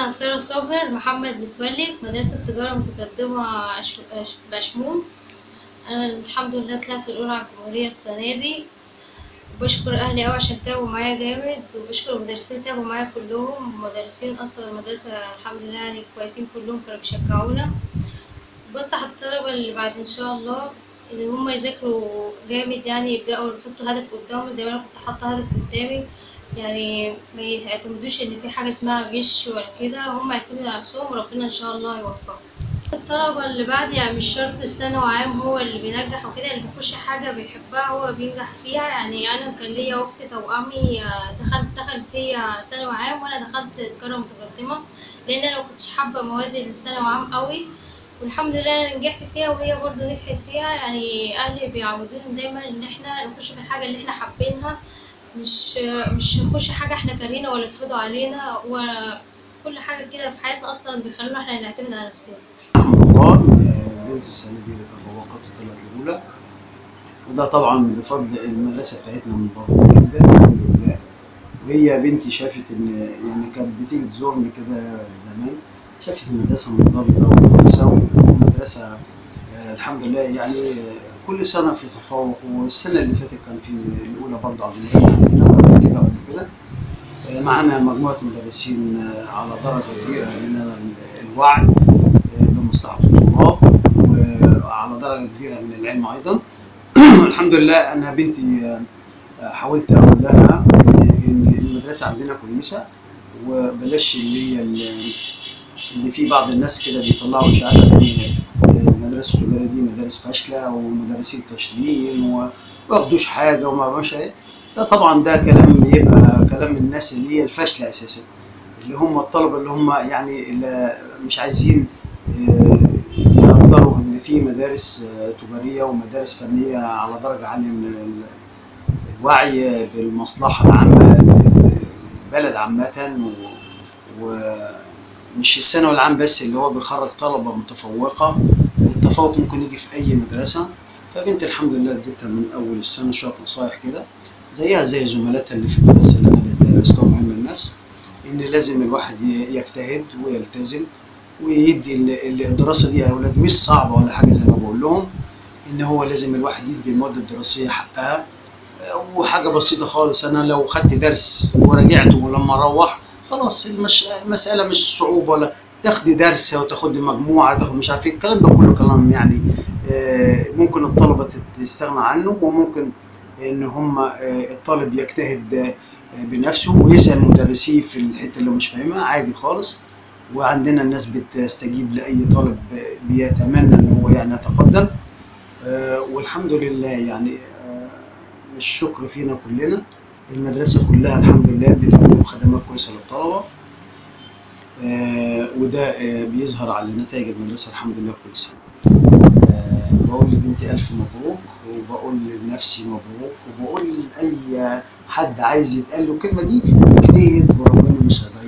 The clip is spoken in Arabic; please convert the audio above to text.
أنا سارة صابر محمد متولي في مدرسة تجارة متقدمة بشمون. أنا الحمد لله طلعت الأولى على الجمهورية السنة دي. بشكر أهلي أوي عشان تعبوا معايا جامد، وبشكر المدرسين تعبوا معايا كلهم. المدرسين أصلا المدرسة الحمد لله يعني كويسين كلهم، كانوا بيشجعونا. بنصح الطلبة اللي بعد إن شاء الله إن هما يذاكروا جامد، يعني يبدأوا يحطوا هدف قدامهم زي ما أنا كنت حاطة هدف قدامي. يعني ما يعتمدوش إن في حاجة اسمها غش ولا كده، هما يعتمدوا على نفسهم وربنا إن شاء الله يوفقهم. الطلبة اللي بعد يعني مش شرط الثانوي عام هو اللي بينجح وكده، اللي بيخش حاجة بيحبها هو بينجح فيها. يعني أنا كان ليا أخت توأمي دخلت هي ثانوي عام وأنا دخلت تجارة متقدمة، لأن أنا مكنتش حابة مواد الثانوي عام قوي، والحمد لله أنا نجحت فيها وهي برضه نجحت فيها. يعني أهلي بيعودونا دايما إن احنا نخش في الحاجة اللي احنا حابينها، مش نخش حاجة احنا كارهينها ولا يفرضوا علينا، وكل حاجة كده في حياتنا أصلا بيخلونا احنا نعتمد على نفسنا. الحمد لله بنت السنة دي تفوقت وطلعت الأولى، وده طبعا بفضل المدرسة بتاعتنا منضبطة جدا الحمد لله. وهي بنتي شافت إن يعني كانت بتيجي تزورني كده زمان، شافت المدرسة منضبطة وكويسة، والمدرسة الحمد لله يعني كل سنة في تفوق. والسنة اللي فاتت كان في الأولى برضه على عندنا قبل كده وقبل كده. معانا مجموعة مدرسين على درجة كبيرة من الوعي بمصلحة الطلاب، وعلى درجة كبيرة من العلم أيضا. الحمد لله. أنا بنتي حاولت أقول لها إن المدرسة عندنا كويسة، وبلاش اللي هي اللي في بعض الناس كده بيطلعوا إشاعات إن المدارس التجارية دي مدارس فاشلة ومدرسين فاشلين وما ياخدوش حاجة وما بيعملوش حاجة. ده طبعا ده كلام يبقى كلام الناس اللي هي الفاشلة أساسا، اللي هم الطلبة اللي هم يعني اللي مش عايزين يقدروا إن في مدارس تجارية ومدارس فنية على درجة عالية من الوعي بالمصلحة العامة للبلد عامة، ومش الثانوي العام بس اللي هو بيخرج طلبة متفوقة. التفوق ممكن يجي في أي مدرسة. فبنت الحمد لله اديتها من أول السنة شوية نصايح كده زيها زي زملاتها اللي في المدرسة اللي أنا درستهم علم النفس، إن لازم الواحد يجتهد ويلتزم ويدي الدراسة دي يا أولاد مش صعبة ولا حاجة زي ما بقول لهم، إن هو لازم الواحد يدي المواد الدراسية حقها، وحاجة بسيطة خالص. أنا لو خدت درس ورجعت ولما أروح خلاص المسألة مش صعوبة، ولا تاخدي درس وتاخدي مجموعة تاخد مش عارف إيه الكلام ده كله كلام يعني ممكن الطلبة تستغنى عنه، وممكن إن هم الطالب يجتهد بنفسه ويسأل مدرسيه في الحتة اللي مش فاهمها عادي خالص. وعندنا الناس بتستجيب لأي طالب بيتمنى إن هو يعني يتقدم، والحمد لله يعني الشكر فينا كلنا. المدرسة كلها الحمد لله بتقدم خدمات كويسة للطلبة، وده بيظهر على نتائج المدرسة الحمد لله كويسة. بقول لبنتي ألف مبروك، وبقول لنفسي مبروك، وبقول لأي حد عايز يتقال له الكلمة دي اجتهد وربنا مش هيضيعك.